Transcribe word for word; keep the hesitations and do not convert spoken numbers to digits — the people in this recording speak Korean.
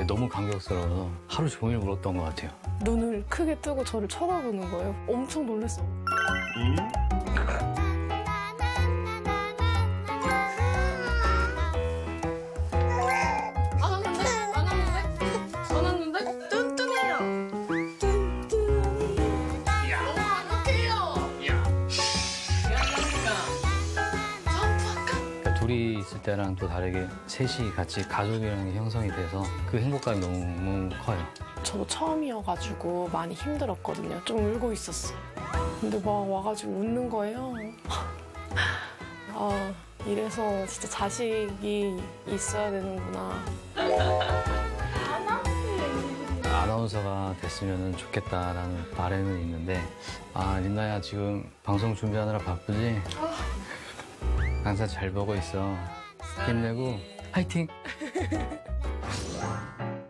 너무 감격스러워서 하루 종일 울었던 것 같아요. 눈을 크게 뜨고 저를 쳐다보는 거예요. 엄청 놀랐어요. 음? 안 왔는데? 안 왔는데? 안 왔는데? 뚠뚠해요. 뚠뚠이. 너무 완벽해요. 야. 점프할까? 그러니까 둘이 있을 때랑 또 다르게 셋이 같이 가족이라는 게 형성이 돼서 그 행복감이 너무 커요. 저도 처음이어가지고 많이 힘들었거든요. 좀 울고 있었어요. 근데 막 와가지고 웃는 거예요. 아, 이래서 진짜 자식이 있어야 되는구나. 아나운서가 됐으면 좋겠다라는 바람은 있는데, 아, 린나야 지금 방송 준비하느라 바쁘지? 항상 잘 보고 있어. 힘내고 화이팅!